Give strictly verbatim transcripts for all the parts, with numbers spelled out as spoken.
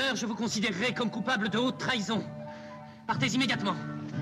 heure, je vous considérerai comme coupable de haute trahison. Partez immédiatement.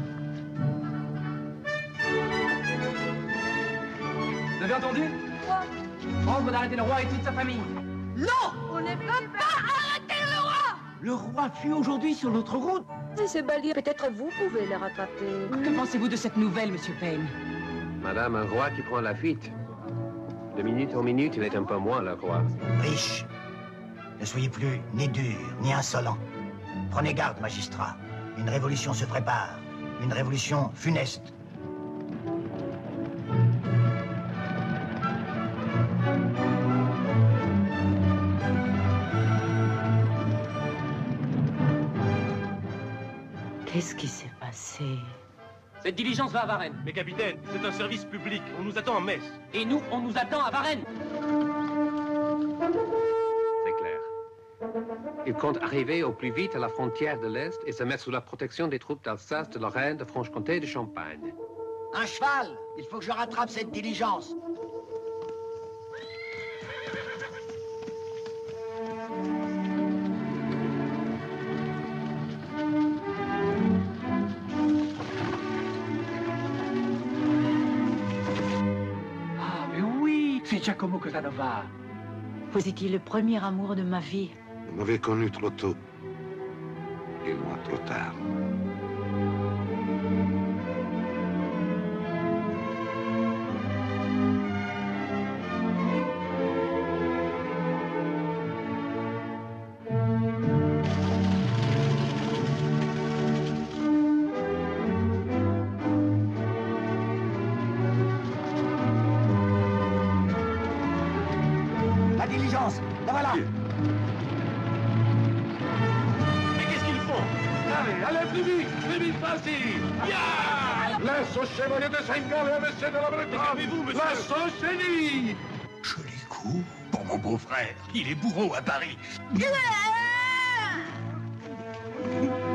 Vous avez entendu? Quoi? Ordre d'arrêter le roi et toute sa famille. Non! On ne peut pas arrêter le roi! Le roi fuit aujourd'hui sur notre route. Ce balier, peut-être vous pouvez le rattraper. Que pensez-vous de cette nouvelle, Monsieur Payne? Madame, un roi qui prend la fuite. De minute en minute, il est un peu moins le roi. Riche, ne soyez plus ni dur, ni insolent. Prenez garde, magistrat. Une révolution se prépare. Une révolution funeste. Qu'est-ce qui s'est passé? Cette diligence va à Varennes. Mais capitaine, c'est un service public. On nous attend à Metz. Et nous, on nous attend à Varennes. C'est clair. Il compte arriver au plus vite à la frontière de l'Est et se mettre sous la protection des troupes d'Alsace, de Lorraine, de Franche-Comté et de Champagne. Un cheval! Il faut que je rattrape cette diligence. C'est Giacomo Casanova. Vous étiez le premier amour de ma vie. Vous m'avez connu trop tôt. Et moi trop tard. La voilà. Mais qu'est-ce qu'ils font? Allez, allez plus vite, plus vite, vas-y. Yeah. Laisse au chevalier de Saint-Gall et à monsieur de la Bretagne. Calmez-vous, monsieur. Laisse au génie. Joli coup pour mon beau-frère. Il est bourreau à Paris. Ah!